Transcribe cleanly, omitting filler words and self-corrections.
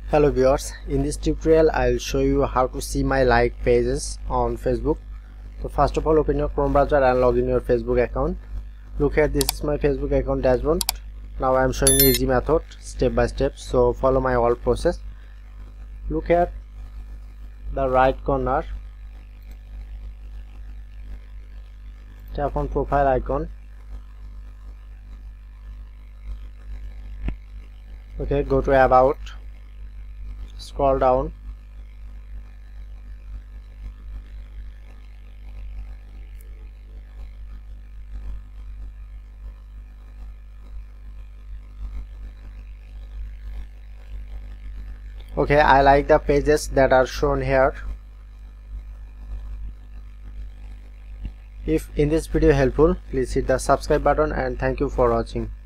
Hello viewers, in this tutorial I'll show you how to see my like pages on Facebook. So first of all, open your Chrome browser and log in your Facebook account. Look here, this is my Facebook account dashboard. Now I am showing easy method step by step, so follow my whole process. Look here, the right corner, tap on profile icon. Okay, go to about, scroll down, okay, I like the pages that are shown here. If in this video helpful, please hit the subscribe button and thank you for watching.